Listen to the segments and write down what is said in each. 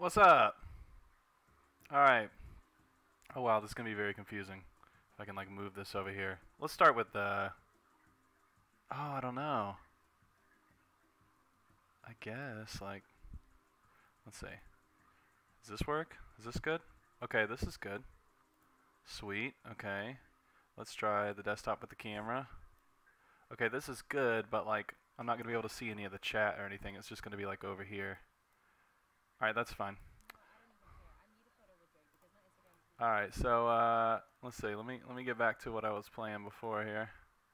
What's up? Alright. Oh wow, this is going to be very confusing. If I can like move this over here. Let's start with the... Oh, I don't know. I guess, like... Let's see. Does this work? Is this good? Okay, this is good. Sweet, okay. Let's try the desktop with the camera. Okay, this is good, but like, I'm not going to be able to see any of the chat or anything. It's just going to be like over here. Alright, that's fine. Alright, so let's see. Let me get back to what I was playing before here.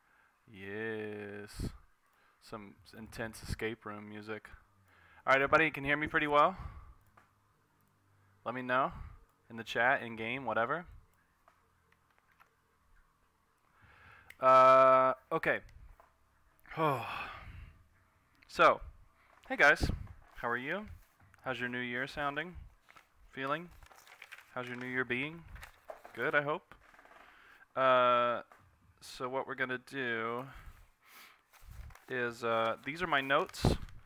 Yes. Some intense escape room music. Alright, everybody can hear me pretty well? Let me know in the chat, in game, whatever. Okay. Oh. So, hey guys, how are you? How's your new year sounding? Feeling? How's your new year being? Good, I hope. So what we're gonna do is these are my notes.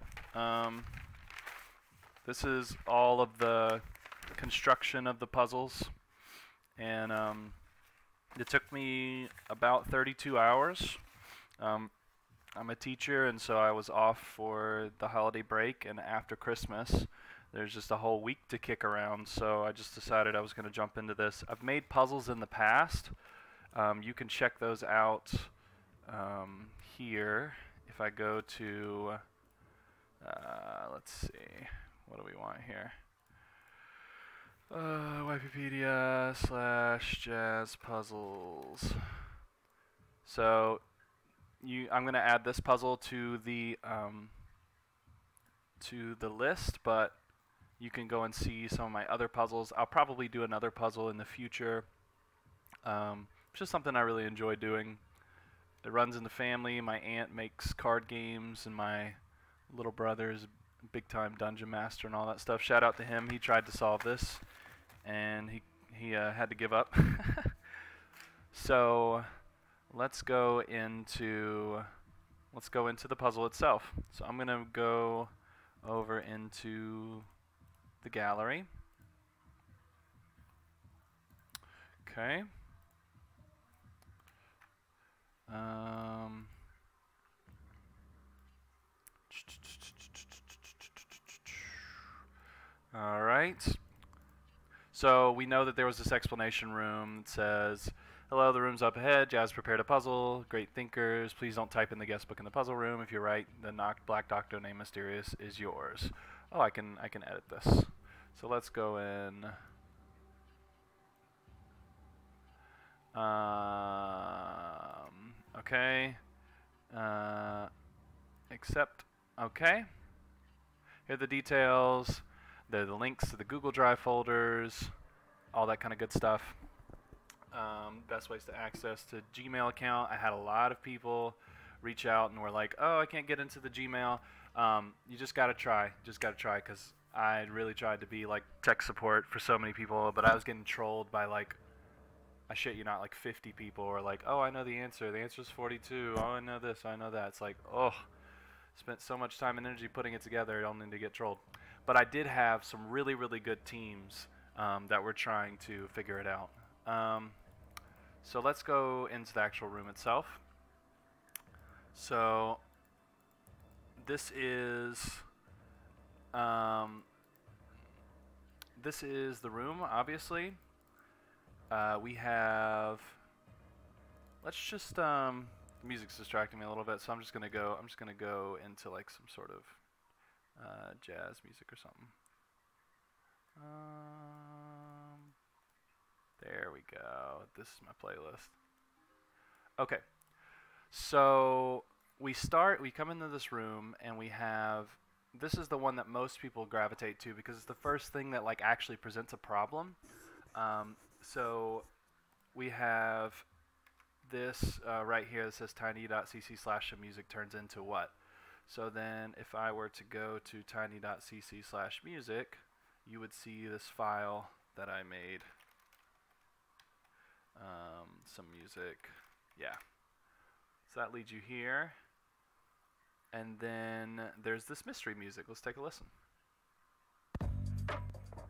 This is all of the construction of the puzzles, and it took me about 32 hours. I'm a teacher, and so I was off for the holiday break, and after Christmas there's just a whole week to kick around, so I just decided I was going to jump into this. I've made puzzles in the past. You can check those out here. If I go to, let's see, what do we want here? Wikipedia/jazz puzzles. So I'm going to add this puzzle to the list, but you can go and see some of my other puzzles. I'll probably do another puzzle in the future. It's just something I really enjoy doing. It runs in the family. My aunt makes card games, and my little brother's a big-time dungeon master and all that stuff. Shout out to him. He tried to solve this, and he had to give up. So let's go into the puzzle itself. So I'm going to go over into the gallery. Okay. All right. So we know that there was this explanation room that says, hello, the room's up ahead. Jazz prepared a puzzle. Great thinkers. Please don't type in the guest book in the puzzle room. If you're right, the Black Doctor named Mysterious is yours. Oh, I can edit this. So let's go in. Okay. Accept. Okay. Here are the details. They're the links to the Google Drive folders, all that kind of good stuff. Best ways to access to Gmail account. I had a lot of people reach out and were like, oh, I can't get into the Gmail. You just got to try. Just got to try, because I really tried to be like tech support for so many people, but I was getting trolled by like, I shit you not, like 50 people were like, oh, I know the answer. The answer is 42. Oh, I know this. I know that. It's like, oh, spent so much time and energy putting it together only to get trolled. But I did have some really, really good teams that were trying to figure it out. So let's go into the actual room itself. So this is the room, obviously. We have, let's just the music's distracting me a little bit, so I'm just gonna go into like some sort of jazz music or something. There we go. This is my playlist. Okay, so we come into this room, and we have, this is the one that most people gravitate to because it's the first thing that like actually presents a problem. So we have this right here that says tiny.cc/music turns into what? So then if I were to go to tiny.cc/music, you would see this file that I made. Some music. Yeah. So that leads you here. And then there's this mystery music. Let's take a listen.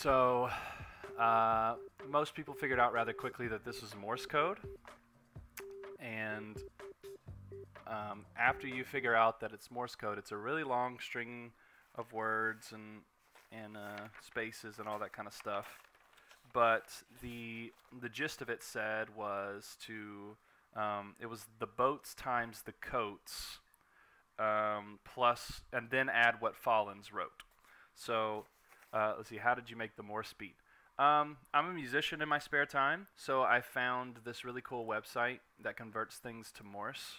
So most people figured out rather quickly that this was Morse code, and after you figure out that it's Morse code, it's a really long string of words and spaces and all that kind of stuff. But the gist of it said was to it was the boats times the coats plus and then add what Follins wrote. So let's see, how did you make the Morse beat? I'm a musician in my spare time, so I found this really cool website that converts things to Morse.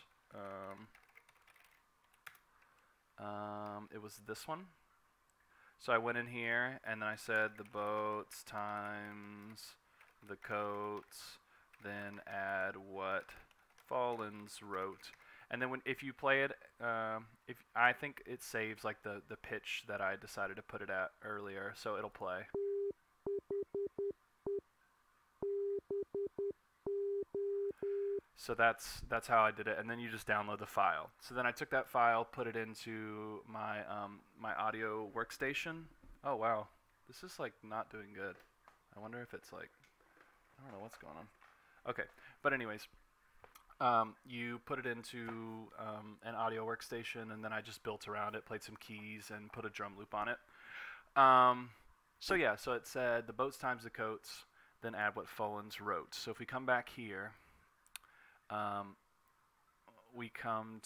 It was this one. So I went in here and then I said the boats times the coats, then add what Follins wrote. And then if you play it, if I think it saves like the pitch that I decided to put it at earlier, so it'll play. So that's how I did it, and then you just download the file. So then I took that file, put it into my my audio workstation. Oh wow, this is like not doing good. I wonder if it's like, I don't know what's going on. Okay, but anyways, you put it into an audio workstation, and then I just built around it, played some keys, and put a drum loop on it. So yeah, so it said the boats times the coats, then add what Follins wrote. So if we come back here, we come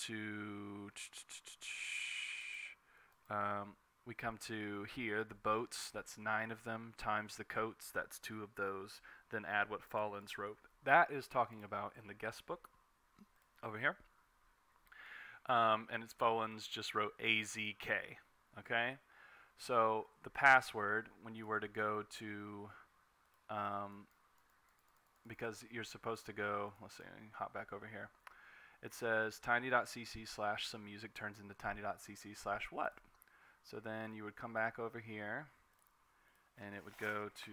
to here, the boats, that's 9 of them, times the coats, that's 2 of those, then add what Follins wrote. That is talking about in the guest book over here. And it's Follins just wrote AZK, okay? So the password, when you were to go to, because you're supposed to go, let's see, hop back over here. It says tiny.cc/some music turns into tiny.cc/what. So then you would come back over here, and it would go to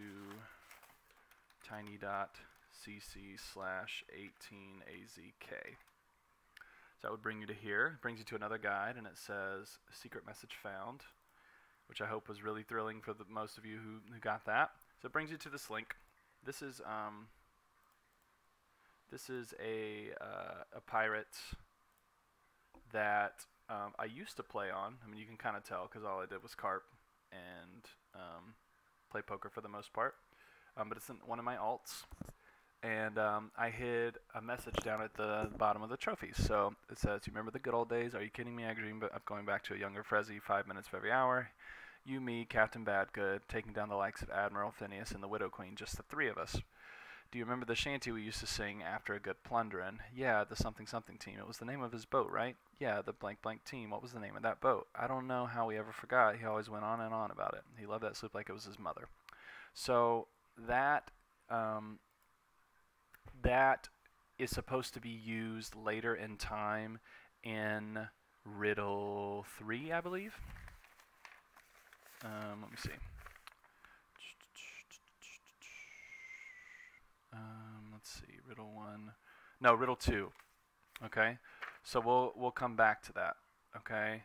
tiny.cc/18azk. So that would bring you to here. It brings you to another guide, and it says secret message found, which I hope was really thrilling for the most of you who got that. So it brings you to this link. This is a pirate that I used to play on. I mean, you can kind of tell because all I did was carp and play poker for the most part. But it's in one of my alts. And I hid a message down at the bottom of the trophies. So it says, "You remember the good old days? Are you kidding me? I dream of going back to a younger Frezzy, 5 minutes for every hour. You, me, Captain Badgood, taking down the likes of Admiral Phineas and the Widow Queen, just the 3 of us. Do you remember the shanty we used to sing after a good plunderin'? Yeah, the something something team. It was the name of his boat, right? Yeah, the blank blank team. What was the name of that boat? I don't know how we ever forgot. He always went on and on about it. He loved that sloop like it was his mother." So that that is supposed to be used later in time in riddle 3, I believe. Let me see. Let's see, riddle 1. No, riddle 2. Okay, so we'll come back to that. Okay.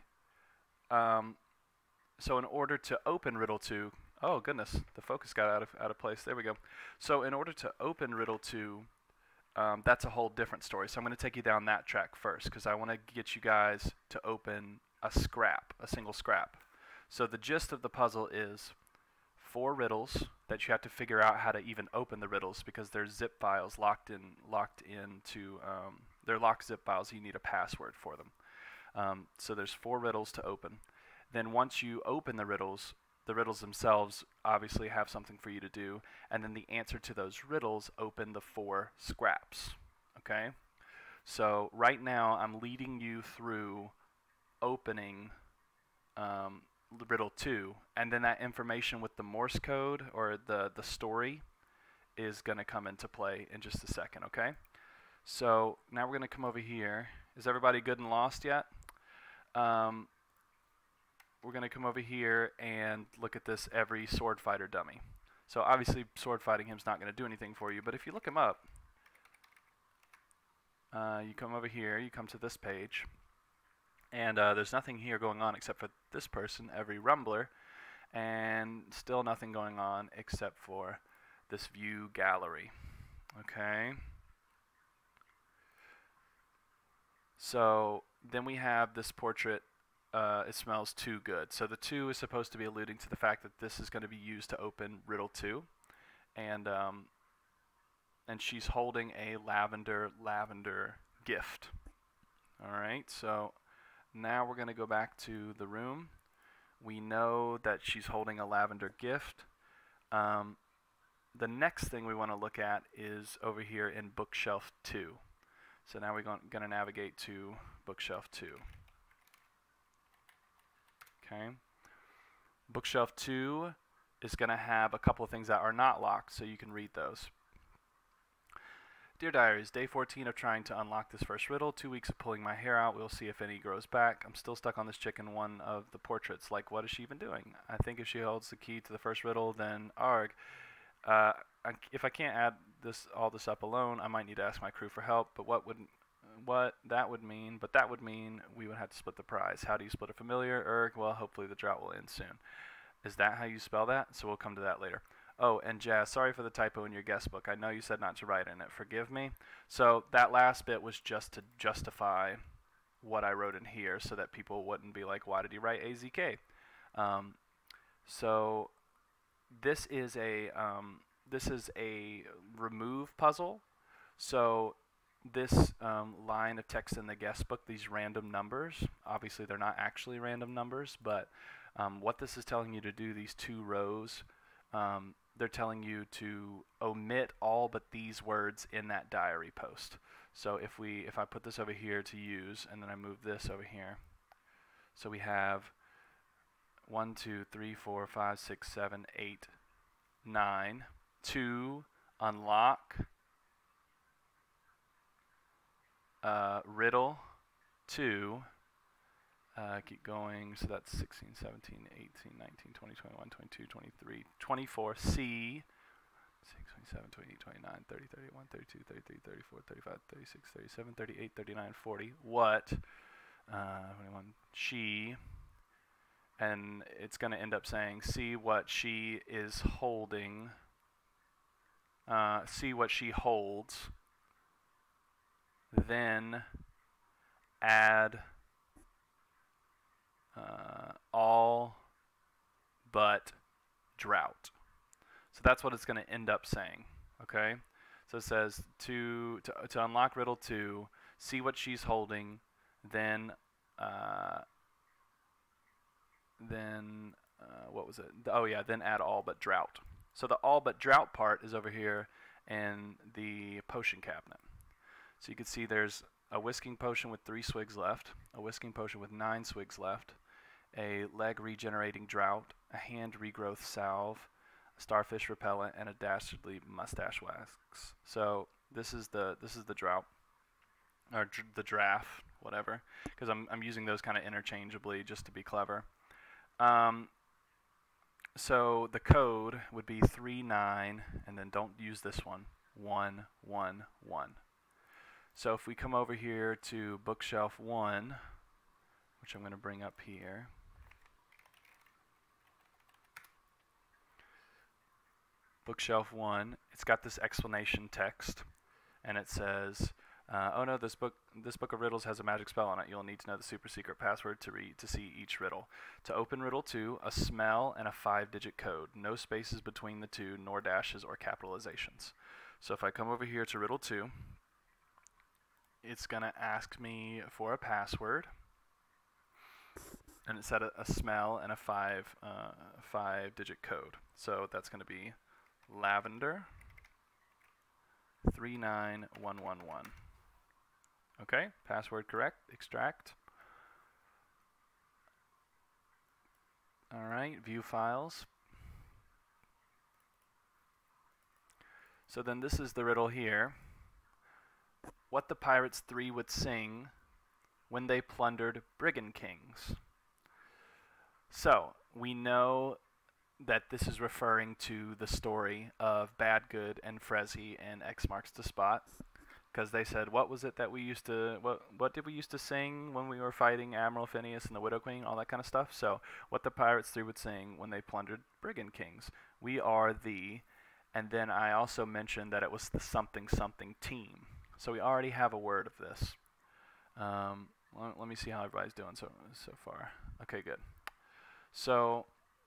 So in order to open riddle 2, oh goodness, the focus got out of place. There we go. So in order to open riddle 2, that's a whole different story. So I'm going to take you down that track first because I want to get you guys to open a single scrap. So the gist of the puzzle is 4 riddles that you have to figure out how to even open the riddles because they're zip files locked into they're locked zip files. You need a password for them. So there's 4 riddles to open. Then once you open the riddles themselves obviously have something for you to do, and then the answer to those riddles open the 4 scraps. Okay? So right now I'm leading you through opening riddle 2, and then that information with the Morse code or the story is going to come into play in just a second, okay? So now we're going to come over here. Is everybody good and lost yet? We're going to come over here and look at this every sword fighter dummy. So obviously sword fighting him's not going to do anything for you, but if you look him up, you come over here, you come to this page, and there's nothing here going on except for this person, every rumbler, and still nothing going on except for this view gallery. Okay. So then we have this portrait. It smells too good. So the 2 is supposed to be alluding to the fact that this is going to be used to open riddle 2, and she's holding a lavender gift. All right. So now we're going to go back to the room. We know that she's holding a lavender gift. The next thing we want to look at is over here in bookshelf 2. So now we're going to navigate to bookshelf 2. Okay. Bookshelf 2 is going to have a couple of things that are not locked, so you can read those. Dear Diaries, day 14 of trying to unlock this first riddle. 2 weeks of pulling my hair out. We'll see if any grows back. I'm still stuck on this chick in one of the portraits. Like, what is she even doing? I think if she holds the key to the first riddle, then arg. If I can't add all this up alone, I might need to ask my crew for help. But that would mean we would have to split the prize. How do you split a familiar? Erg. Well, hopefully the drought will end soon. Is that how you spell that? So we'll come to that later. Oh, and Jazz, sorry for the typo in your guest book. I know you said not to write in it. Forgive me. So that last bit was just to justify what I wrote in here so that people wouldn't be like, why did he write AZK? So this is a remove puzzle. So this line of text in the guest book, these random numbers, obviously they're not actually random numbers, but what this is telling you to do, these 2 rows, they're telling you to omit all but these words in that diary post. So if I put this over here to use, and then I move this over here, so we have 1, 2, 3, 4, 5, 6, 7, 8, 9, 2, unlock, riddle 2, keep going, so that's 16, 17, 18, 19, 20, 21, 22, 23, 24, C, 6, 27, 28, 29, 30, 31, 32, 33, 34, 35, 36, 37, 38, 39, 40, what, 21, she, and it's going to end up saying, see what she is holding, see what she holds, then add all but drought. So that's what it's going to end up saying. Okay, so it says to unlock riddle 2, see what she's holding, then what was it? Oh yeah, then add all but drought. So the all but drought part is over here in the potion cabinet. So you can see there's a whisking potion with 3 swigs left, a whisking potion with 9 swigs left, a leg regenerating drought, a hand regrowth salve, a starfish repellent, and a dastardly mustache wax. So this is the drought, or the draft, whatever, because I'm using those kind of interchangeably just to be clever. So the code would be 39, and then don't use this one, 1, 1, 1. So if we come over here to bookshelf 1, which I'm going to bring up here, bookshelf 1, it's got this explanation text, and it says, oh no, this book of riddles has a magic spell on it. You'll need to know the super secret password to see each riddle. To open riddle 2, a smell and a 5-digit code. No spaces between the 2, nor dashes or capitalizations. So if I come over here to riddle 2, it's going to ask me for a password, and it said a smell and a 5-digit code. So that's going to be lavender 39111. Okay, password correct, extract. All right, view files. So then this is the riddle here. What the Pirates 3 would sing when they plundered Brigand Kings. So we know that this is referring to the story of Bad Good and Frezzy and X Marks the Spot. because they said, what was it that we used to, what did we used to sing when we were fighting Admiral Phineas and the Widow Queen, all that kind of stuff. So what the Pirates 3 would sing when they plundered Brigand Kings. We are the, and then I also mentioned that it was the something something team. So we already have a word of this. Let me see how everybody's doing so far. Okay, good. So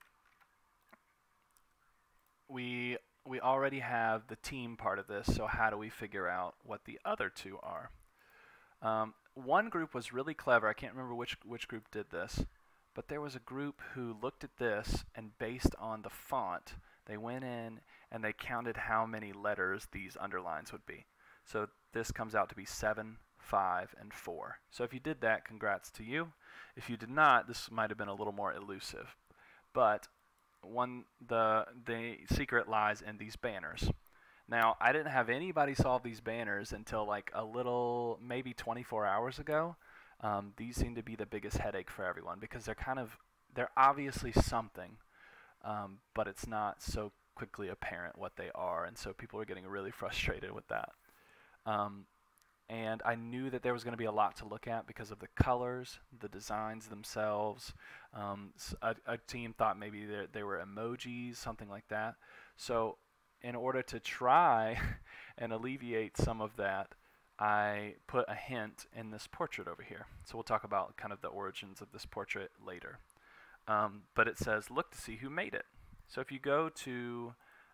we already have the team part of this, so how do we figure out what the other two are? One group was really clever. I can't remember which group did this, but there was a group who looked at this, and based on the font, they went in and they counted how many letters these underlines would be. So this comes out to be 7, 5, and 4. So if you did that, congrats to you. If you did not, this might have been a little more elusive. But the secret lies in these banners. Now, I didn't have anybody solve these banners until like a little, maybe 24 hours ago. These seem to be the biggest headache for everyone because they're obviously something, but it's not so quickly apparent what they are, and so people are getting really frustrated with that. And I knew that there was going to be a lot to look at because of the colors, the designs themselves. A team thought maybe they were emojis, something like that. So in order to try and alleviate some of that, I put a hint in this portrait over here. So we'll talk about kind of the origins of this portrait later. But it says, look to see who made it. So if you go to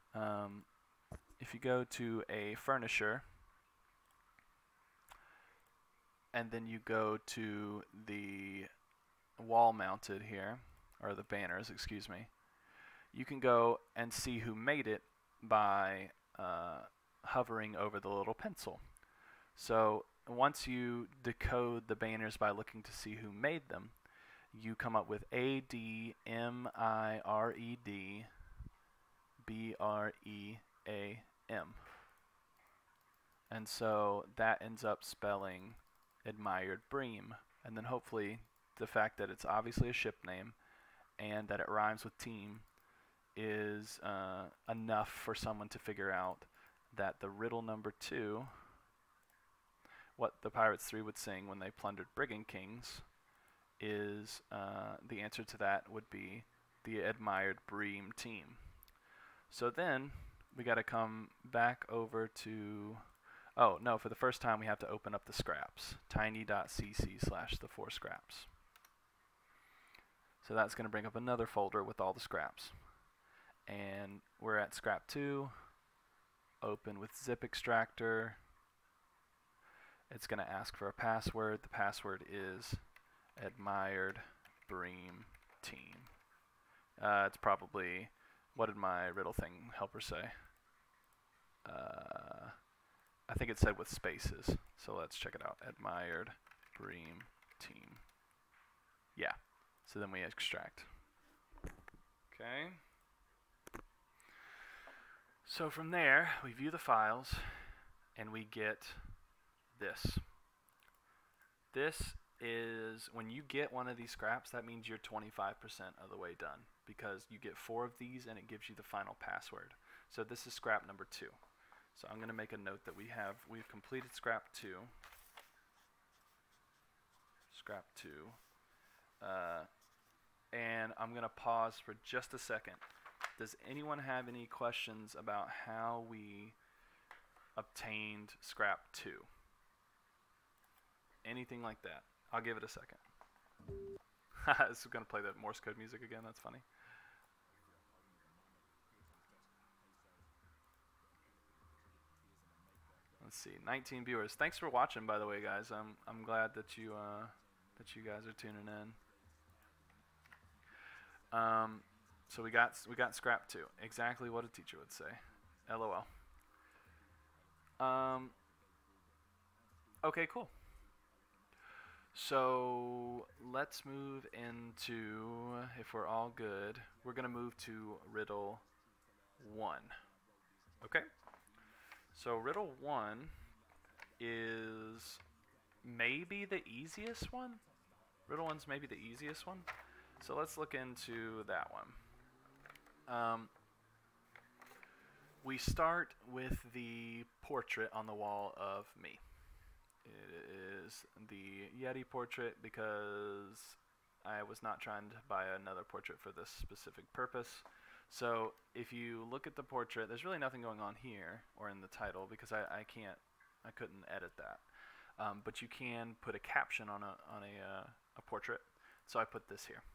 a furnisher, and then you go to the wall mounted here, or the banners, excuse me, you can go and see who made it by hovering over the little pencil. So once you decode the banners by looking to see who made them, you come up with ADMIRED BREAM. And so that ends up spelling Admired Bream. And then hopefully the fact that it's obviously a ship name and that it rhymes with team is enough for someone to figure out that the riddle number 2, what the Pirates 3 would sing when they plundered Brigand Kings, is the answer to that would be the Admired Bream team. So then we got to come back over to, oh no, for the first time we have to open up the scraps, tiny.cc/the4scraps. So that's going to bring up another folder with all the scraps. And we're at scrap 2, open with zip extractor. It's going to ask for a password. The password is Admired Bream team. It's probably, what did my riddle thing helper say? I think it said with spaces, so let's check it out. Admired Bream team. Yeah, so then we extract. Okay. So from there, we view the files, and we get this. This is, when you get one of these scraps, that means you're 25% of the way done, because you get 4 of these, and it gives you the final password. So this is scrap number 2. So I'm going to make a note that we've completed scrap 2. Scrap 2. And I'm going to pause for just a second. Does anyone have any questions about how we obtained scrap 2? Anything like that? I'll give it a second. This is going to play the Morse code music again. That's funny. Let's see, 19 viewers. Thanks for watching, by the way, guys. I'm glad that you guys are tuning in. So we got scrap 2. Exactly what a teacher would say. LOL. Okay, cool. So let's move into, if we're all good, we're going to move to riddle 1. Okay? So riddle 1 is maybe the easiest one. Riddle 1's maybe the easiest one. So let's look into that one. we start with the portrait on the wall of me. It is the Yeti portrait because I was not trying to buy another portrait for this specific purpose. So if you look at the portrait, there's really nothing going on here or in the title because I couldn't edit that. But you can put a caption on a portrait. So I put this here.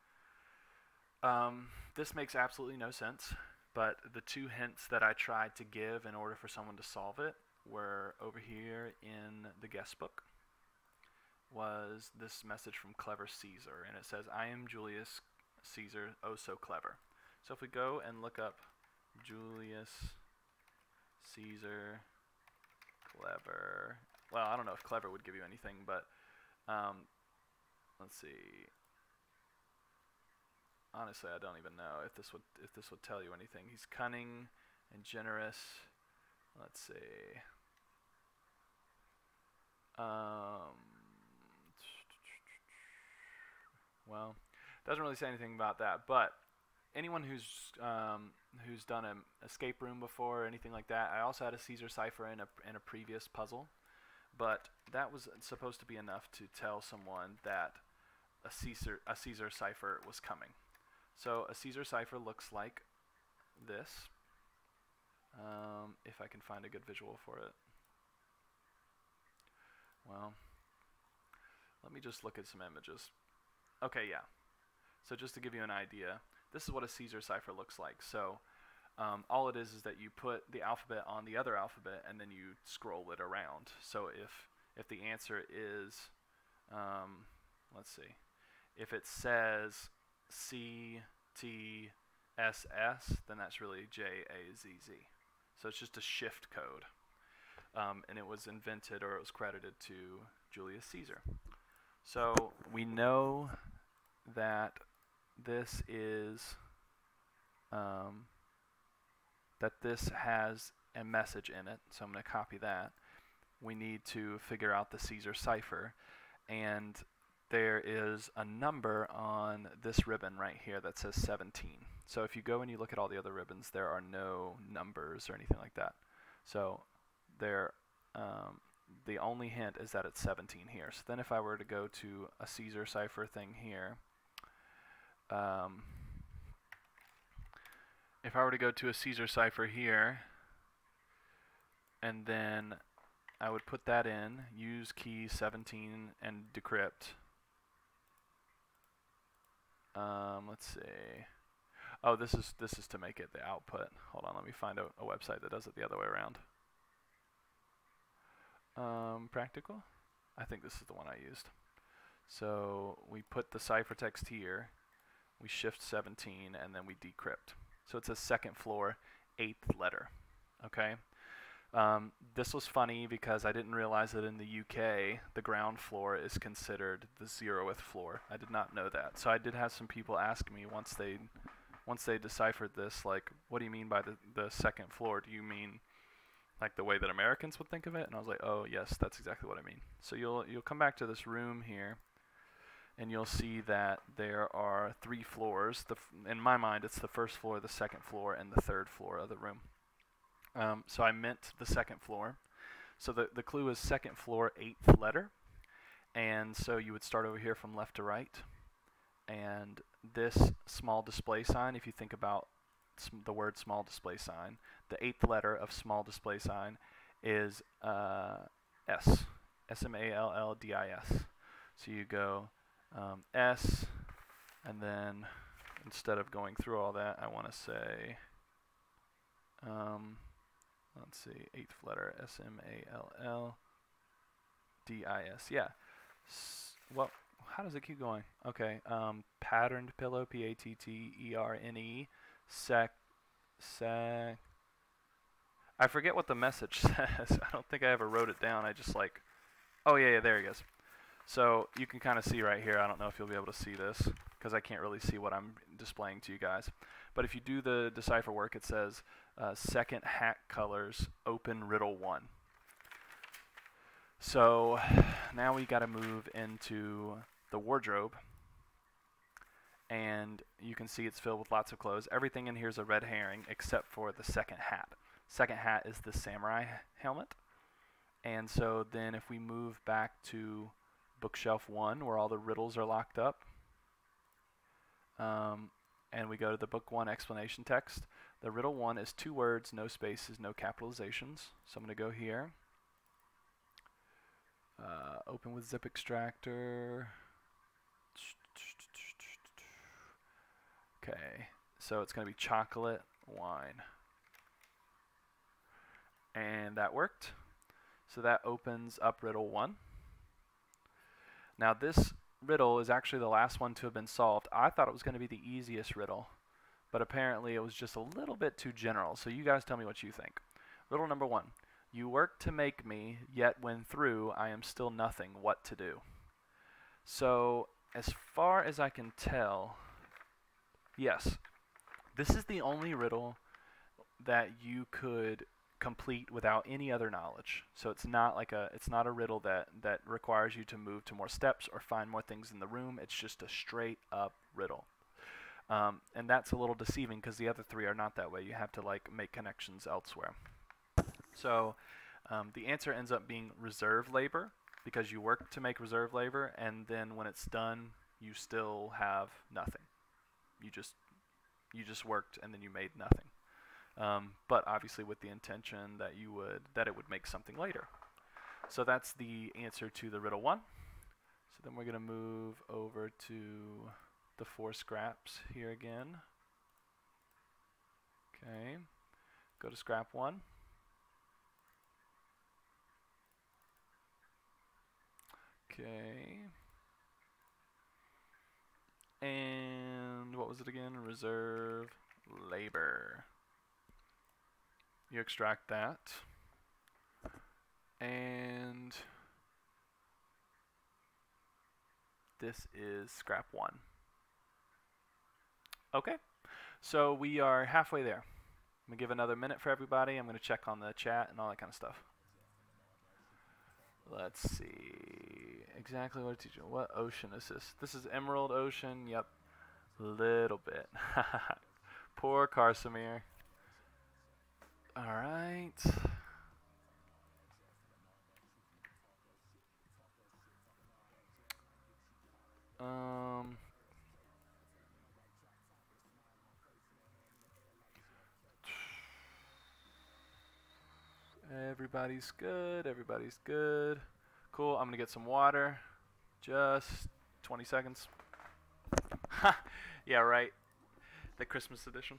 This makes absolutely no sense, but the two hints that I tried to give in order for someone to solve it were over here in the guest book. Was this message from Clever Caesar, and it says, "I am Julius Caesar, oh so clever." So if we go and look up Julius Caesar clever, well, I don't know if clever would give you anything, but let's see. Honestly, I don't even know if this would tell you anything. He's cunning and generous. Let's see. Well, doesn't really say anything about that. But anyone who's done an escape room before or anything like that, I also had a Caesar cipher in a previous puzzle, but that was supposed to be enough to tell someone that a Caesar cipher was coming. So a Caesar cipher looks like this. If I can find a good visual for it. Well, let me just look at some images. Okay, yeah. So just to give you an idea, this is what a Caesar cipher looks like. So all it is that you put the alphabet on the other alphabet and then you scroll it around. So if the answer is, let's see, if it says CTSS, then that's really JAZZ. So it's just a shift code. And it was invented, or it was credited to Julius Caesar. So we know that this is that this has a message in it. So I'm going to copy that. We need to figure out the Caesar cipher, and there is a number on this ribbon right here that says 17. So if you go and you look at all the other ribbons, there are no numbers or anything like that. So there, the only hint is that it's 17 here. So then if I were to go to a Caesar cipher thing here, if I were to go to a Caesar cipher here, and then I would put that in, use key 17 and decrypt. Let's see. Oh, this is to make it the output. Hold on, let me find a website that does it the other way around. Practical? I think this is the one I used. So we put the ciphertext here, we shift 17, and then we decrypt. So it's a second floor, 8th letter. Okay. This was funny because I didn't realize that in the UK, the ground floor is considered the 0th floor. I did not know that. So I did have some people ask me once they deciphered this, like, what do you mean by the second floor? Do you mean like the way that Americans would think of it? And I was like, oh yes, that's exactly what I mean. So you'll come back to this room here, and you'll see that there are 3 floors. In my mind, it's the first floor, the second floor, and the third floor of the room. So I meant the second floor. So the clue is second floor, 8th letter. And so you would start over here from left to right. And this small display sign, if you think about the word small display sign, the 8th letter of small display sign is S. S-M-A-L-L-D-I-S. So you go S, and then instead of going through all that, I want to say, let's see, 8th letter, S-M-A-L-L-D-I-S. Yeah. Well, how does it keep going? Okay. Patterned pillow, P-A-T-T-E-R-N-E. Sec. I forget what the message says. I don't think I ever wrote it down. I just like, oh yeah, there he goes. So you can kind of see right here. I don't know if you'll be able to see this because I can't really see what I'm displaying to you guys. But if you do the decipher work, it says second hat colors, open riddle 1. So now we got to move into the wardrobe. And you can see it's filled with lots of clothes. Everything in here is a red herring except for the second hat. Second hat is the samurai helmet. And so then if we move back to bookshelf 1 where all the riddles are locked up, and we go to the book 1 explanation text, the riddle 1 is 2 words, no spaces, no capitalizations. So I'm going to go here, open with zip extractor. Okay, so it's going to be chocolate wine. And that worked. So that opens up riddle 1. Now this riddle is actually the last one to have been solved. I thought it was going to be the easiest riddle, but apparently it was just a little bit too general. So you guys tell me what you think. Riddle number 1. You work to make me, yet when through, I am still nothing. What to do? So as far as I can tell, yes, this is the only riddle that you could complete without any other knowledge. So it's not like it's not a riddle that requires you to move to more steps or find more things in the room. It's just a straight up riddle. And that's a little deceiving because the other 3 are not that way. You have to like make connections elsewhere. So the answer ends up being reserve labor, because you work to make reserve labor, and then when it's done, you still have nothing. You just worked and then you made nothing. But obviously with the intention that it would make something later. So that's the answer to the riddle 1. So then we're going to move over to the 4 scraps here again. Okay, go to scrap 1. Okay. And what was it again? Reserve labor. You extract that. And this is scrap 1. Okay. So we are halfway there. I'm going to give another minute for everybody. I'm going to check on the chat and all that kind of stuff. Let's see exactly what teacher. What ocean is this? This is Emerald Ocean. Yep, little bit. Poor Karsamir. All right. Everybody's good. Everybody's good. Cool. I'm gonna get some water. Just 20 seconds. Yeah, right. The Christmas edition.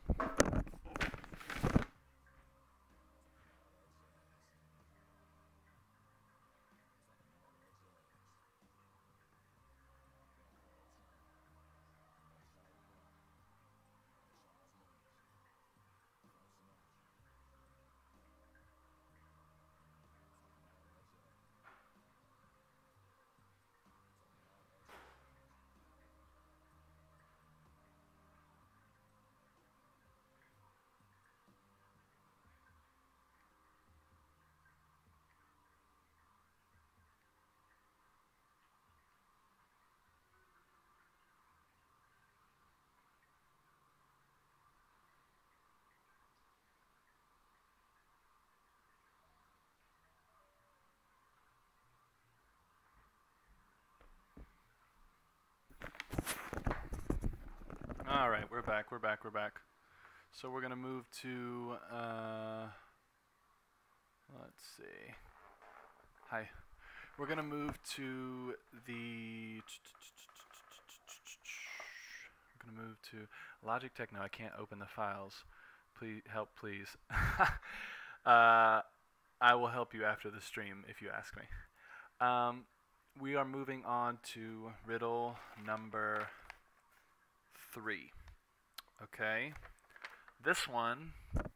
All right, we're back. So we're gonna move to let's see. Hi. We're gonna move to the. We're gonna move to Logitech. No, I can't open the files. Please help, please. I will help you after the stream if you ask me. We are moving on to riddle number 3. Okay, this one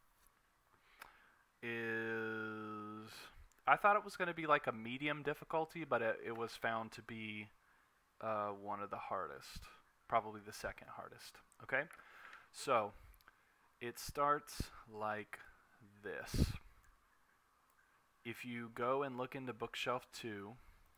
is, I thought it was going to be like a medium difficulty, but it was found to be one of the hardest, probably the second hardest. Okay, so it starts like this. If you go and look into bookshelf 2,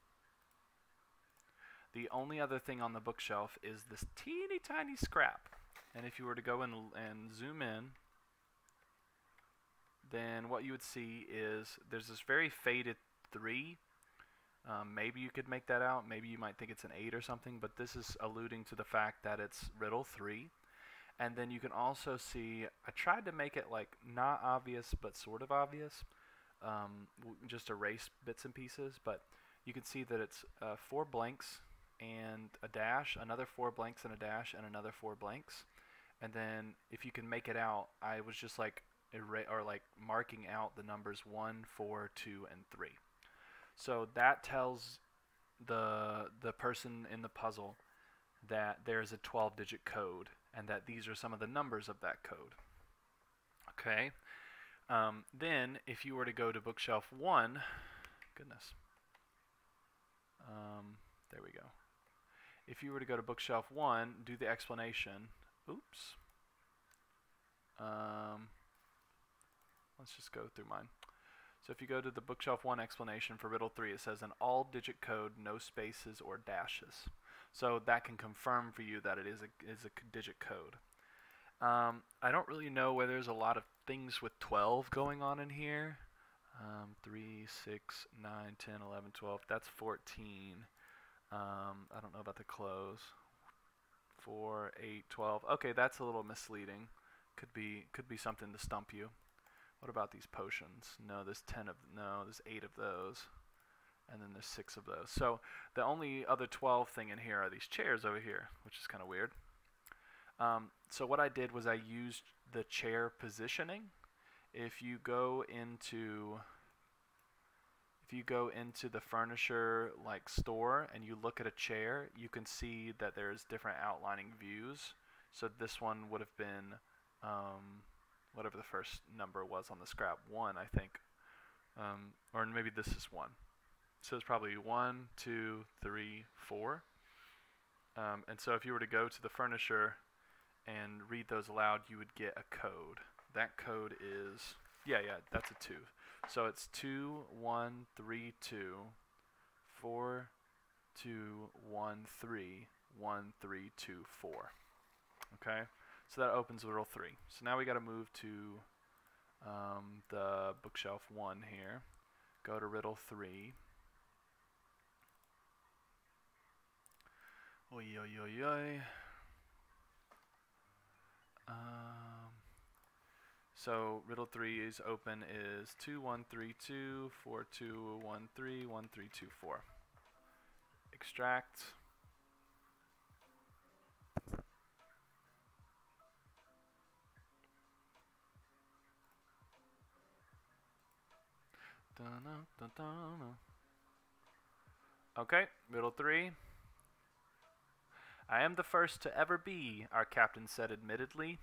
the only other thing on the bookshelf is this teeny tiny scrap. And if you were to go and zoom in, then what you would see is there's this very faded 3. Maybe you could make that out. Maybe you might think it's an 8 or something, but this is alluding to the fact that it's riddle 3. And then you can also see, I tried to make it like not obvious but sort of obvious, just erase bits and pieces, but you can see that it's 4 blanks and a dash, another 4 blanks and a dash, and another 4 blanks. And then if you can make it out, I was just like marking out the numbers 1, 4, 2, and 3. So that tells the person in the puzzle that there's a 12-digit code and that these are some of the numbers of that code. Okay. Then if you were to go to bookshelf 1, goodness. There we go. If you were to go to bookshelf 1, do the explanation. Oops. Let's just go through mine. So if you go to the bookshelf 1 explanation for riddle 3, it says an all-digit code, no spaces or dashes. So that can confirm for you that it is a digit code. I don't really know whether there's a lot of things with 12 going on in here. 3, 6, 9, 10, 11, 12. That's 14. I don't know about the close. 4, 8, 12. Okay, that's a little misleading. Could be something to stump you. What about these potions? No, there's 8 of those. And then there's 6 of those. So the only other 12 thing in here are these chairs over here, which is kind of weird. So what I did was I used the chair positioning. If you go into the furniture like store and you look at a chair, you can see that there's different outlining views. So this one would have been whatever the first number was on the scrap, 1, I think, or maybe this is 1. So it's probably 1, 2, 3, 4. And so if you were to go to the furniture and read those aloud, you would get a code. That code is, yeah, that's a 2. So it's 2, 1, 3, 2, 4, 2, 1, 3, 1, 3, 2, 4. Okay, so that opens riddle 3. So now we got to move to the bookshelf 1 here. Go to riddle 3. Oy, oy, oy, oy. So riddle 3 is open is 2, 1, 3, 2, 4, 2, 1, 3, 1, 3, 2, 4. Extract. Okay, riddle 3. I am the first to ever be, our captain said admittedly.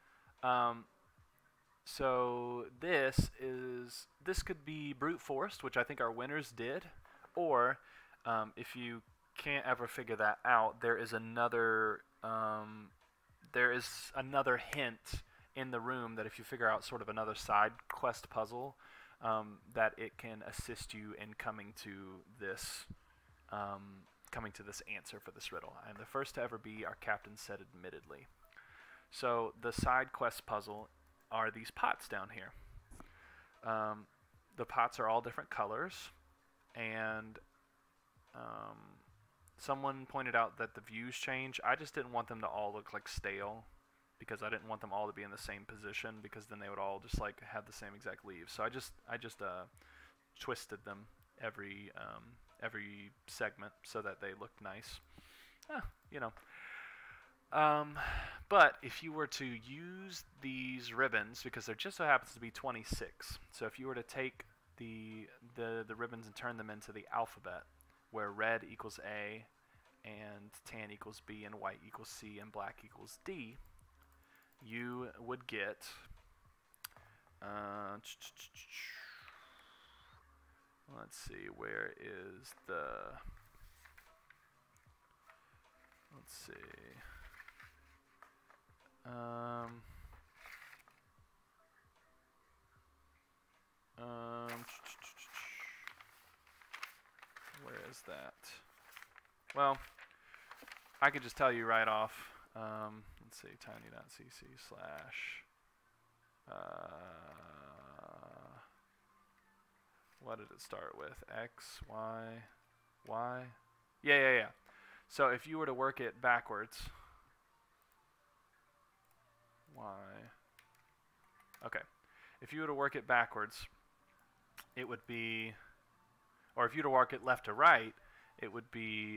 So this could be brute forced, which I think our winners did, or if you can't ever figure that out, there is another hint in the room that if you figure out sort of another side quest puzzle, that it can assist you in coming to this answer for this riddle. I am the first to ever be, our captain said admittedly. So the side quest puzzle are these pots down here. The pots are all different colors, and someone pointed out that the views change. I just didn't want them to all look like stale, because I didn't want them all to be in the same position, because then they would all just like have the same exact leaves. So I just twisted them every segment so that they looked nice. You know. But if you were to use these ribbons, because there just so happens to be 26, so if you were to take the ribbons and turn them into the alphabet, where red equals A, and tan equals B, and white equals C, and black equals D, you would get let's see, where is the, let's see, where is that? Well, I could just tell you right off. Let's see, tiny.cc/. what did it start with? X, Y, Y? Yeah. So if you were to work it backwards, Y. Okay. If you were to work it backwards, it would be, or if you were to work it left to right, it would be,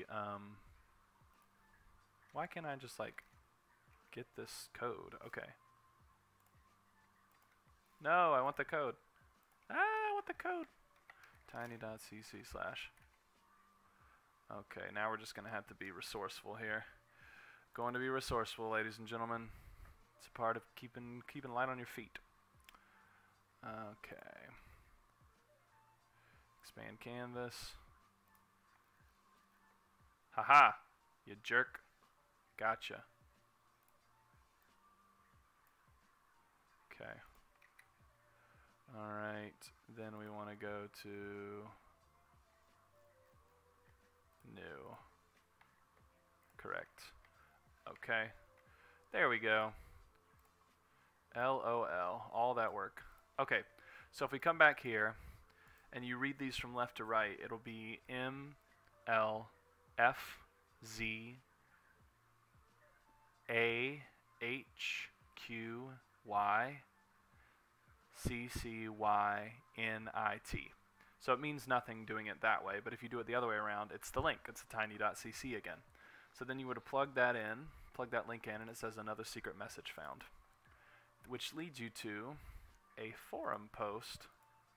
why can't I just like get this code? Okay. No, I want the code. I want the code. Tiny.cc/. Okay, now we're just going to have to be resourceful here. Going to be resourceful, ladies and gentlemen. It's a part of keeping light on your feet. Okay. Expand canvas. Haha, you jerk. Gotcha. Okay. Alright, then we want to go to new. Correct. Okay. There we go. LOL. All that work. Okay. So if we come back here and you read these from left to right, it'll be M, L, F, Z, A, H, Q, Y, C, C, Y, N, I, T. So it means nothing doing it that way, but if you do it the other way around, it's the link. It's a tiny.cc again. So then you would plug that link in, and it says another secret message found, which leads you to a forum post.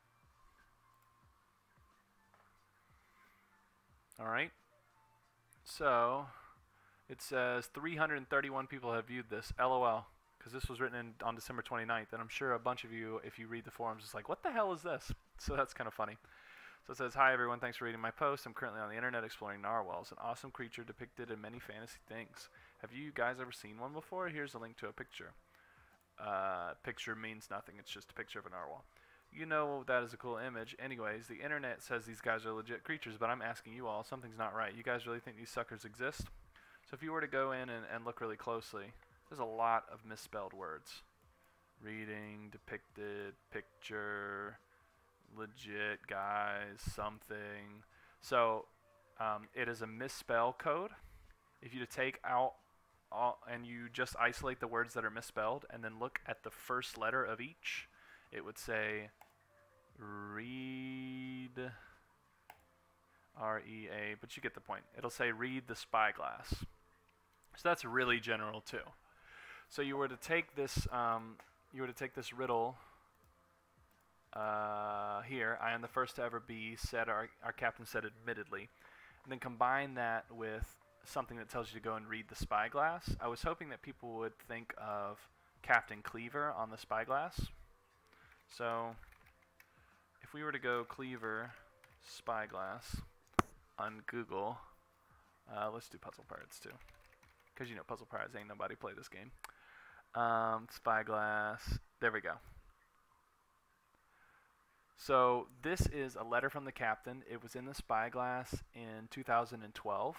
Alright, so it says 331 people have viewed this, LOL, because this was written on December 29th, and I'm sure a bunch of you, if you read the forums, is like, what the hell is this? So that's kind of funny. So it says, hi everyone, thanks for reading my post. I'm currently on the internet exploring narwhals, an awesome creature depicted in many fantasy things. Have you guys ever seen one before? Here's a link to a picture. Picture means nothing, it's just a picture of a narwhal. You know that is a cool image. Anyways, the internet says these guys are legit creatures, but I'm asking you all, something's not right. You guys really think these suckers exist? So if you were to go in and look really closely, there's a lot of misspelled words. Reading, depicted, picture, legit, guys, something. So it is a misspell code. If you take out and you just isolate the words that are misspelled and then look at the first letter of each, it would say read, R-E-A, but you get the point. It'll say read the spyglass. So that's really general too. So you were to take this riddle here, I am the first to ever be, said our captain said admittedly, and then combine that with something that tells you to go and read the spyglass. I was hoping that people would think of Captain Cleaver on the spyglass. So if we were to go Cleaver spyglass on Google, let's do Puzzle Pirates too, because you know Puzzle Pirates ain't nobody play this game. Spyglass, there we go. So this is a letter from the captain. It was in the spyglass in 2012.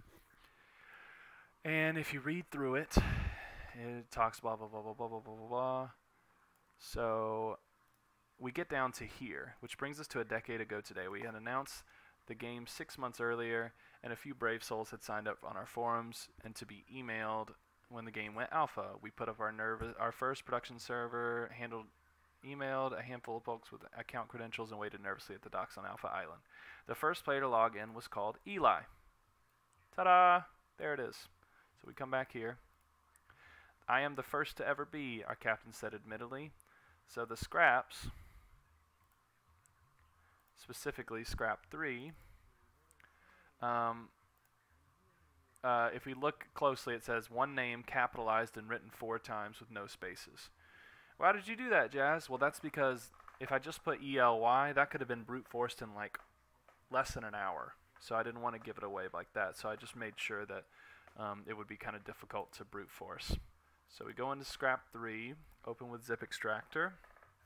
And if you read through it, it talks blah, blah, blah, blah, blah, blah, blah, blah, blah. So we get down to here, which brings us to a decade ago today. We had announced the game 6 months earlier, and a few brave souls had signed up on our forums and to be emailed when the game went alpha. We put up our first production server, emailed a handful of folks with account credentials, and waited nervously at the docks on Alpha Island. The first player to log in was called Eli. Ta-da! There it is. So we come back here. I am the first to ever be, our captain said admittedly. So the scraps, specifically scrap 3, if we look closely, it says one name capitalized and written 4 times with no spaces. Why did you do that, Jazz? Well, that's because if I just put ELY, that could have been brute forced in like less than an hour. So I didn't want to give it away like that. So I just made sure that it would be kind of difficult to brute force. So we go into scrap 3, open with zip extractor.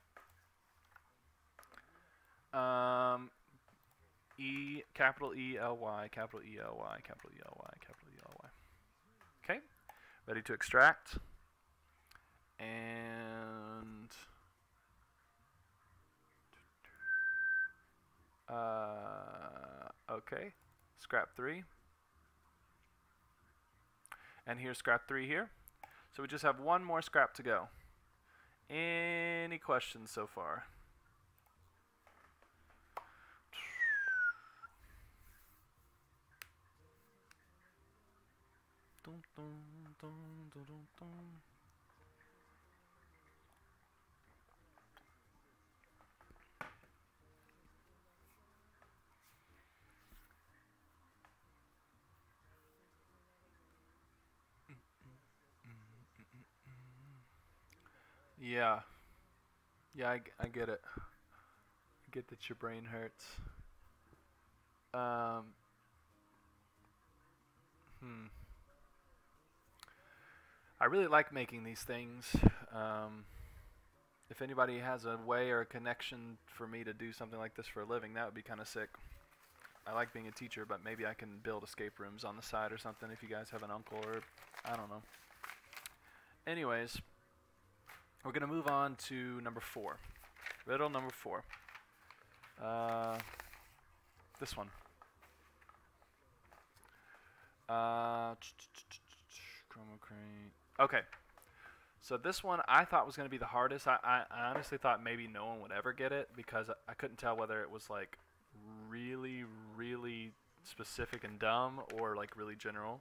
Capital E-L-Y, capital E-L-Y, capital E-L-Y, capital E-L-Y. Okay, ready to extract. And Okay, scrap 3. And here's scrap 3 here. So we just have one more scrap to go. Any questions so far? Dun, dun, dun, dun, dun, dun. Yeah. Yeah, I get it. I get that your brain hurts. Um, hmm. I really like making these things. Um, if anybody has a way or a connection for me to do something like this for a living, that would be kind of sick. I like being a teacher, but maybe I can build escape rooms on the side or something if you guys have an uncle or I don't know. Anyways, we're going to move on to number 4. Riddle number 4. This one. Chroma crate. Okay. So this one I thought was going to be the hardest. I honestly thought maybe no one would ever get it because I couldn't tell whether it was like really, really specific and dumb or like really general.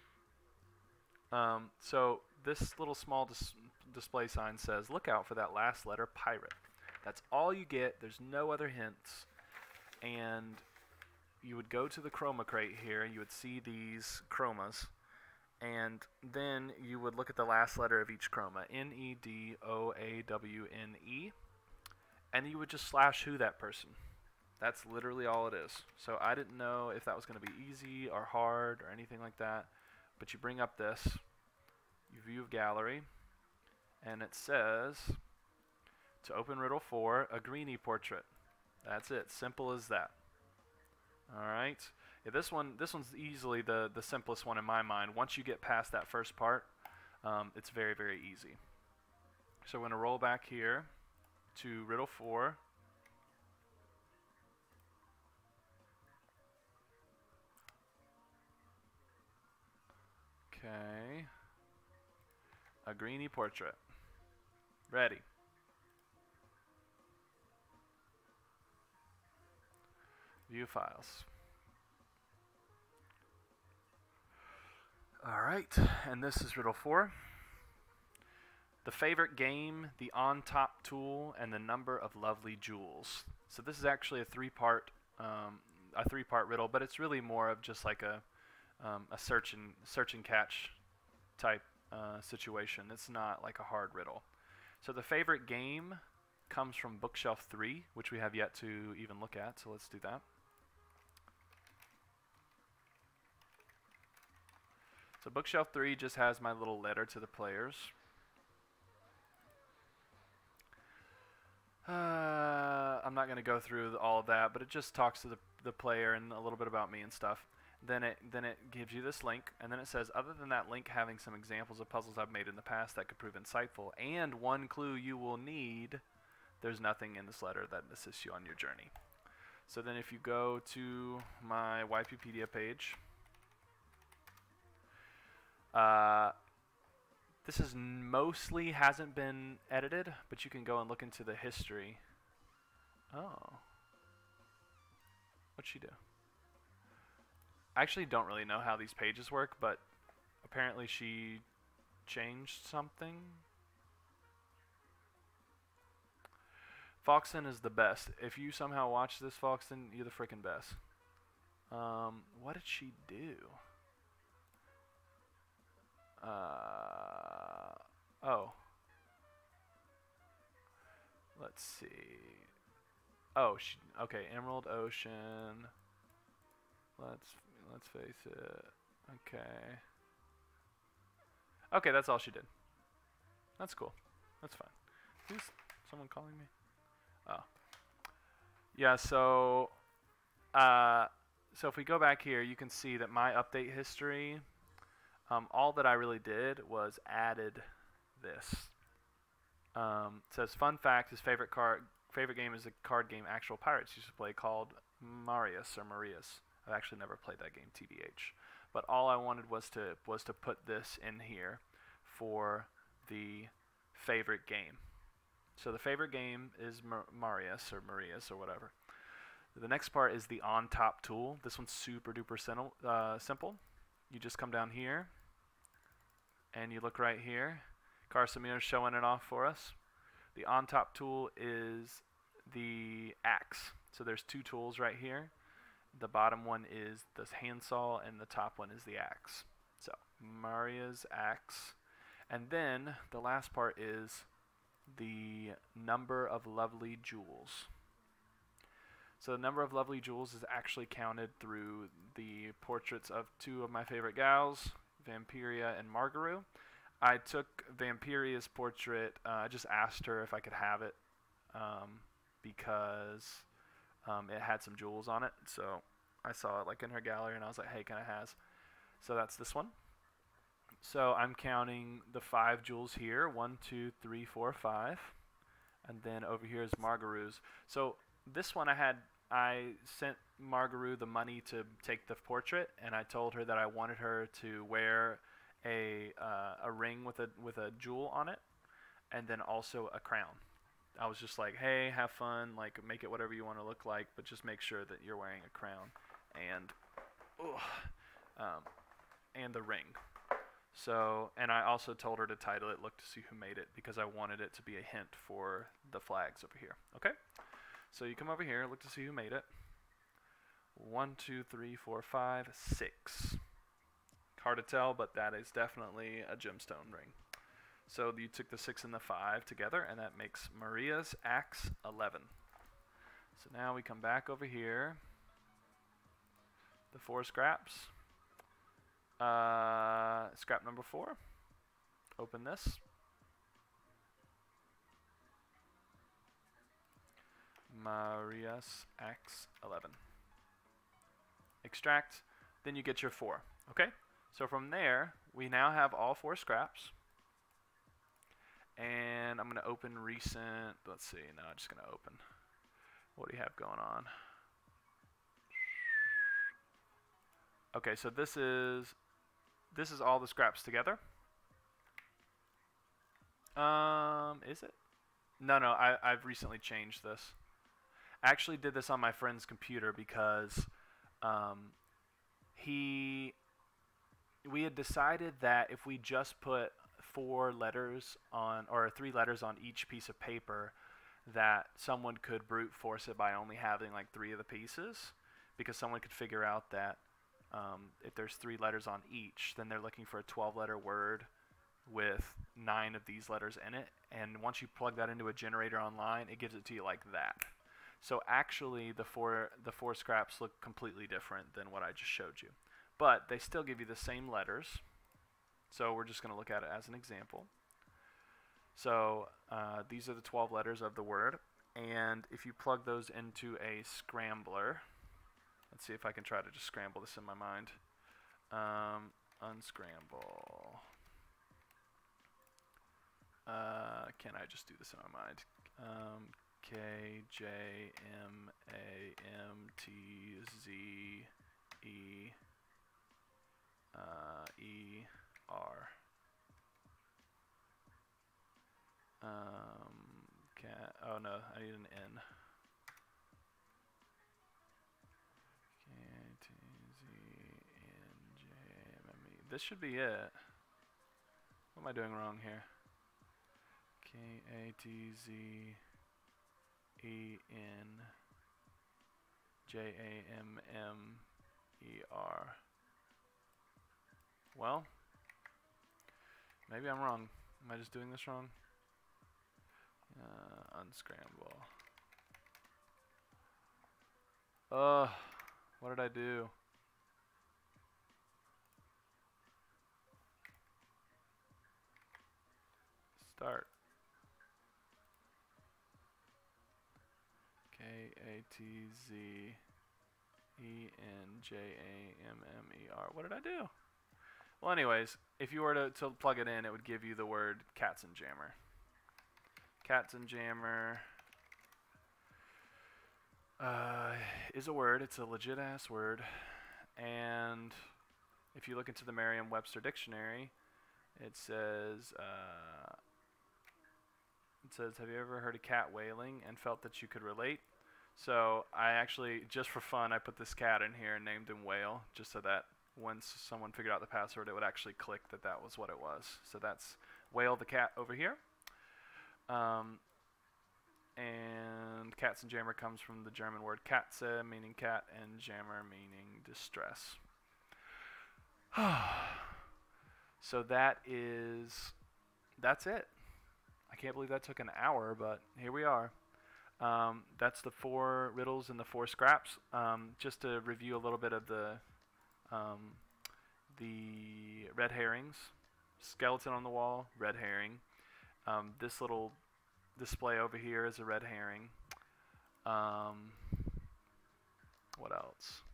So this little small display sign says, "Look out for that last letter, pirate." That's all you get. There's no other hints. And you would go to the chroma crate here. You would see these chromas. And then you would look at the last letter of each chroma, Nedoawne, and you would just slash who that person. That's literally all it is. So I didn't know if that was going to be easy or hard or anything like that. But you bring up this, you view gallery, and it says, to open riddle 4, a greenie portrait. That's it. Simple as that. All right. Yeah, this one's easily the simplest one in my mind. Once you get past that first part, it's very, very easy. So we're going to roll back here to riddle 4. Okay. A greenie portrait. Ready. View files. Alright, and this is riddle 4. The favorite game, the on-top tool, and the number of lovely jewels. So this is actually a three-part riddle, but it's really more of just like a search and catch type situation. It's not like a hard riddle. So the favorite game comes from Bookshelf 3, which we have yet to even look at, so let's do that. So Bookshelf 3 just has my little letter to the players. I'm not going to go through all of that, but it just talks to the player and a little bit about me and stuff. Then it gives you this link, and then it says, other than that link having some examples of puzzles I've made in the past that could prove insightful, and one clue you will need, there's nothing in this letter that assists you on your journey. So then if you go to my Wikipedia page, this is mostly hasn't been edited, but you can go and look into the history. Oh. What'd she do? I actually don't really know how these pages work, but apparently she changed something. Foxen is the best. If you somehow watch this, Foxen, you're the freaking best. What did she do? Oh. Let's see. Oh, okay, Emerald Ocean. Let's face it. Okay. Okay, that's all she did. That's cool. That's fine. Who's someone calling me? Oh. Yeah, so if we go back here, you can see that my update history, all that I really did was added this. It says, fun fact, his favorite favorite game is a card game actual pirates used to play called Marius or Marius. I've actually never played that game, TBH. But all I wanted was to put this in here for the favorite game. So the favorite game is Marius or Marius or whatever. The next part is the on top tool. This one's super duper simple. You just come down here and you look right here. Carsamir's showing it off for us. The on top tool is the axe. So there's two tools right here. The bottom one is the handsaw and the top one is the axe. So Maria's axe. And then the last part is the number of lovely jewels. So the number of lovely jewels is actually counted through the portraits of two of my favorite gals, Vampiria and Margaroo. I took Vampiria's portrait, I just asked her if I could have it because it had some jewels on it. So I saw it like in her gallery and I was like, hey, can I have? So that's this one. So I'm counting the 5 jewels here, 1, 2, 3, 4, 5. And then over here is Margaroo's. So this one I sent Margaroo the money to take the portrait, and I told her that I wanted her to wear a ring with a jewel on it, and then also a crown. I was just like, hey, have fun, like make it whatever you want to look like, but just make sure that you're wearing a crown and the ring. So, and I also told her to title it "Look to See Who Made It" because I wanted it to be a hint for the flags over here. Okay, so you come over here, look to see who made it. 1, 2, 3, 4, 5, 6. Hard to tell, but that is definitely a gemstone ring. So you took the 6 and the 5 together, and that makes Maria's axe 11. So now we come back over here. The 4 scraps. Scrap number 4. Open this. Maria's axe 11. Extract. Then you get your 4. Okay? So from there, we now have all 4 scraps. And I'm going to open recent. Let's see. No, I'm just going to open. What do you have going on? Okay, so this is all the scraps together. Is it? No, I've recently changed this. I actually did this on my friend's computer because we had decided that if we just put 4 letters on, or 3 letters on each piece of paper, that someone could brute force it by only having like 3 of the pieces, because someone could figure out that if there's 3 letters on each, then they're looking for a 12-letter word with 9 of these letters in it, and once you plug that into a generator online, it gives it to you like that. So actually the four scraps look completely different than what I just showed you, but they still give you the same letters. So we're just going to look at it as an example. So these are the 12 letters of the word, and if you plug those into a scrambler, let's see if I can try to just scramble this in my mind. Unscramble. Can I just do this in my mind? K, J, M, A, M, T, Z, E, E, R. Oh no, I need an N. K, T, Z, N, J, M, M, E. This should be it. What am I doing wrong here? K, A, T, Z, E, N, J, A, M, M, E, R. Well, maybe I'm wrong. Am I just doing this wrong? Unscramble. What did I do? Start. K, A, T, Z, E, N, J, A, M, M, E, R. What did I do? Well, anyways, if you were to plug it in, it would give you the word Katzenjammer. Katzenjammer is a word. It's a legit ass word. And if you look into the Merriam-Webster dictionary, it says, have you ever heard a cat wailing and felt that you could relate? So I actually, just for fun, I put this cat in here and named him Whale, just so that once someone figured out the password, it would actually click that that was what it was. So that's Whale the cat over here. And Katzenjammer comes from the German word Katze, meaning cat, and Jammer, meaning distress. So that's it. I can't believe that took an hour, but here we are. That's the 4 riddles and the 4 scraps. Just to review a little bit of the red herrings. Skeleton on the wall, red herring. This little display over here is a red herring. What else?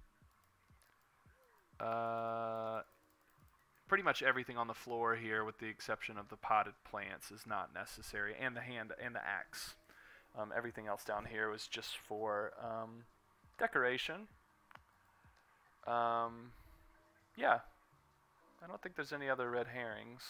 Pretty much everything on the floor here, with the exception of the potted plants, is not necessary, and the axe. Everything else down here was just for decoration. Yeah, I don't think there's any other red herrings.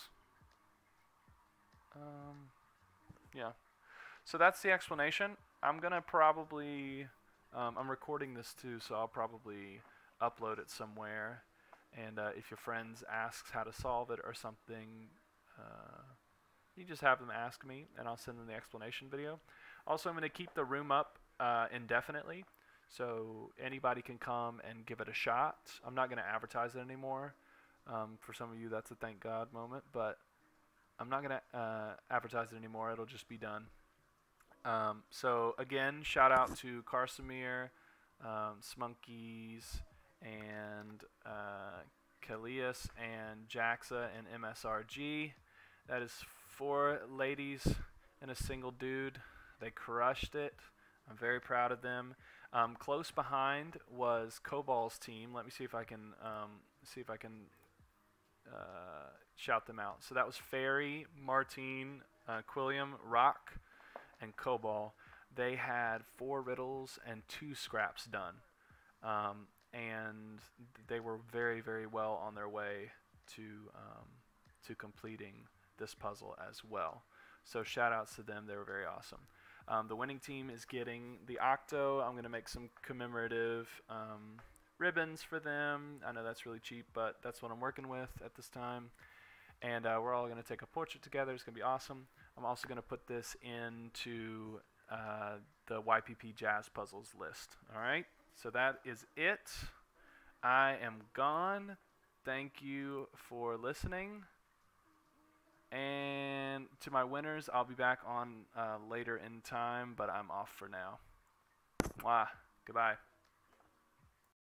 Yeah, so that's the explanation. I'm gonna probably, I'm recording this too, so I'll probably upload it somewhere. And if your friends asks how to solve it or something, you just have them ask me, and I'll send them the explanation video. Also, I'm going to keep the room up indefinitely, so anybody can come and give it a shot. I'm not going to advertise it anymore. For some of you, that's a thank God moment, but I'm not going to advertise it anymore. It'll just be done. So again, shout out to Carsamir, Smunkies, and Kalias and Jaxa and MSRG. That is 4 ladies and a single dude. They crushed it. I'm very proud of them. Close behind was Cobal's team. Let me see if I can shout them out. So that was Fairy, Martine, Quilliam, Rock, and Cobal. They had 4 riddles and 2 scraps done. And they were very, very well on their way to completing this puzzle as well. So shout outs to them. They were very awesome. The winning team is getting the Octo. I'm going to make some commemorative ribbons for them. I know that's really cheap, but that's what I'm working with at this time. And we're all going to take a portrait together. It's going to be awesome. I'm also going to put this into the YPP Jazz Puzzles list. All right? So that is it. I am gone. Thank you for listening. And to my winners, I'll be back on later in time, but I'm off for now. Mwah. Goodbye.